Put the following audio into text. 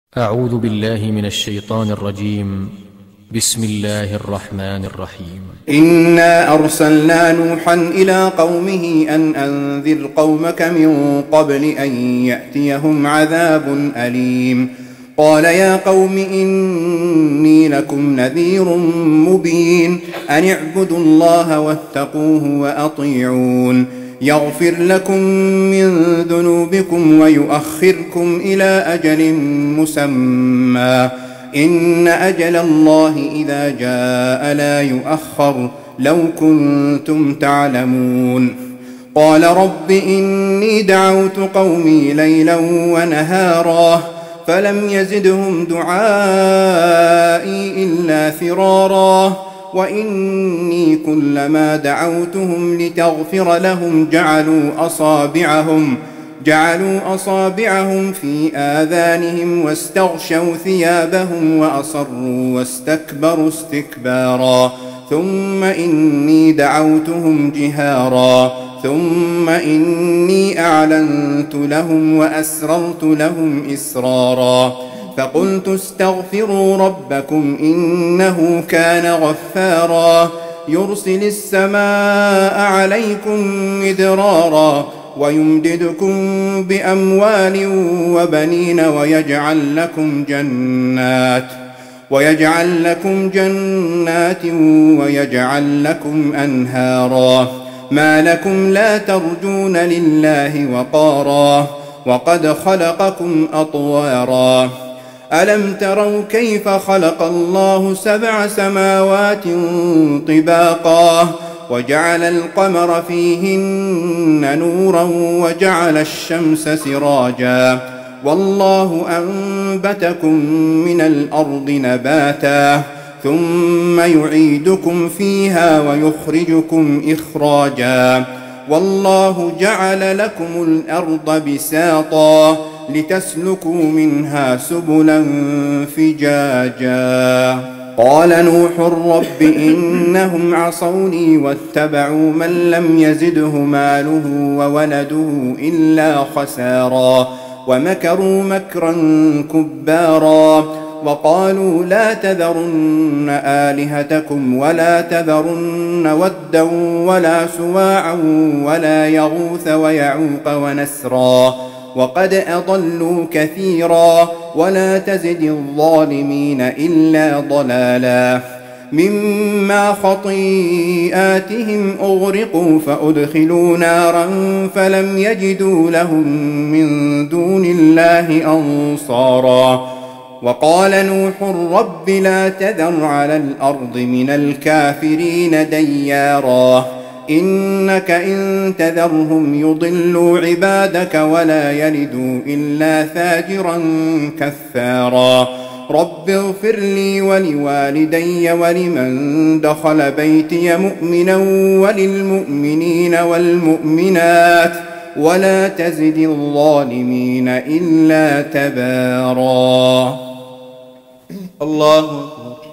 أعوذ بالله من الشيطان الرجيم. بسم الله الرحمن الرحيم. إنا أرسلنا نوحا إلى قومه أن أنذر قومك من قبل أن يأتيهم عذاب أليم. قال يا قوم إني لكم نذير مبين أن اعبدوا الله واتقوه وأطيعون يغفر لكم من ذنوبكم ويؤخركم إلى أجل مسمى إن أجل الله إذا جاء لا يؤخر لو كنتم تعلمون. قال رب إني دعوت قومي ليلا ونهارا فلم يزدهم دعائي إلا فرارا وإني كلما دعوتهم لتغفر لهم جعلوا أصابعهم في آذانهم واستغشوا ثيابهم وأصروا واستكبروا استكبارا ثم إني دعوتهم جهارا ثم إني أعلنت لهم وأسررت لهم إسرارا فقلت استغفروا ربكم إنه كان غفارا يرسل السماء عليكم مدرارا ويمددكم بأموال وبنين ويجعل لكم جنات ويجعل لكم أنهارا ما لكم لا ترجون لله وقارا وقد خلقكم أطوارا ألم تروا كيف خلق الله 7 سماوات طباقا وجعل القمر فيهن نورا وجعل الشمس سراجا والله أنبتكم من الأرض نباتا ثم يعيدكم فيها ويخرجكم إخراجا والله جعل لكم الأرض بساطا لتسلكوا منها سبلا فجاجا. قال نوح رب إنهم عصوني واتبعوا من لم يزده ماله وولده إلا خسارا ومكروا مكرا كبارا وقالوا لا تذرن آلهتكم ولا تذرن ودا ولا سواعا ولا يغوث ويعوق ونسرا وقد أضلوا كثيرا ولا تزد الظالمين إلا ضلالا مما خطيئاتهم أغرقوا فأدخلوا نارا فلم يجدوا لهم من دون الله أنصارا وقال نوح رب لا تذر على الأرض من الكافرين ديارا إنك إن تذرهم يضلوا عبادك ولا يلدوا إلا فاجرا كفارا رب اغفر لي ولوالدي ولمن دخل بيتي مؤمنا وللمؤمنين والمؤمنات ولا تزد الظالمين إلا تبارا. الله أكبر.